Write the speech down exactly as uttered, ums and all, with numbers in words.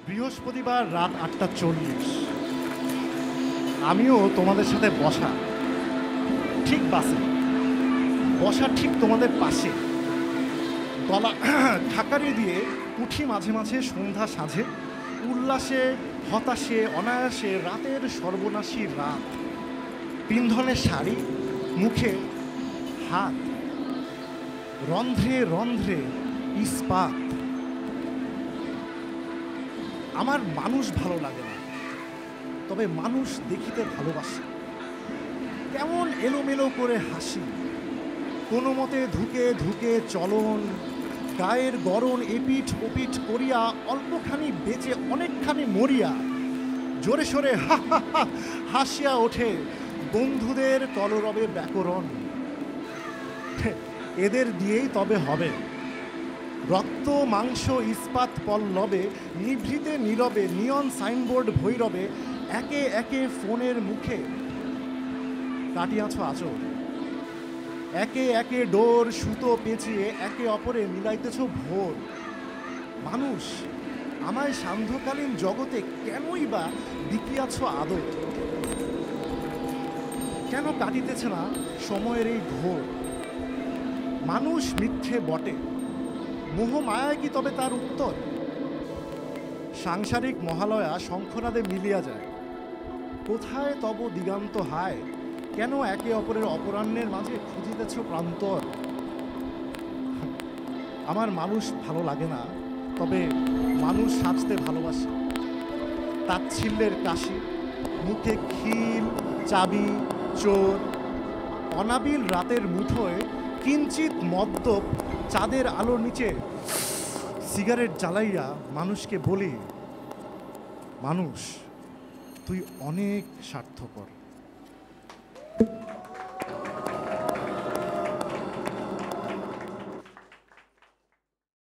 বৃহস্পতিবার রাত আটটা চল্লিশ, আমিও তোমাদের সাথে বসা, ঠিক বাসে বসা, ঠিক তোমাদের পাশে, গলা খাকারি দিয়ে উঠি মাঝে মাঝে সন্ধ্যা সাঁঝে, উল্লাসে হতাশে অনায়াসে রাতের সর্বনাশী রাত, পিন্ধনে শাড়ি, মুখে হাত, রন্ধ্রে রন্ধ্রে ইস্পাত। আমার মানুষ ভালো লাগে না, তবে মানুষ দেখিতে ভালোবাসে। কেমন এলোমেলো করে হাসি, কোনো মতে ধুকে ধুকে চলন, গায়ের গরণ এপিঠ ওপিঠ করিয়া অল্পখানি বেঁচে অনেকখানি মরিয়া, জোরে সোরে হা হা হা হাসিয়া ওঠে বন্ধুদের কলরবে ব্যাকরণ। এদের দিয়েই তবে হবে, রক্ত মাংস ইস্পাত পল্লবে, নিভৃতে নীরবে নিয়ন সাইনবোর্ড ভৈরবে, একে একে ফোনের মুখে কাটিয়াছ আচর, একে একে ডোর সুতো পেঁচিয়ে একে অপরে মিলাইতেছ ভোর। মানুষ, আমায় সান্ধ্যকালীন জগতে কেনই বা বিকিয়াছ আদর? কেন কাটিতেছে না সময়ের এই ঘোর? মানুষ মিথ্যে বটে, মোহ মায়ায় কি তবে তার উত্তর? সাংসারিক মহালয়া শঙ্খনাদে মিলিয়া যায়, কোথায় তব দিগান্ত হায়? কেন একে অপরের অপরাহ্নের মাঝে খুঁজিতেছ প্রান্তর? আমার মানুষ ভালো লাগে না, তবে মানুষ সাজতে ভালোবাসে। তাচ্ছিল্যের কাশি, মুখে খিল, চাবি, চোর, অনাবিল রাতের মুঠোয় কিঞ্চিত মদ্যপ চাঁদের আলোর নিচে সিগারেট জ্বালাইয়া মানুষকে বলি, মানুষ তুই অনেক স্বার্থপর।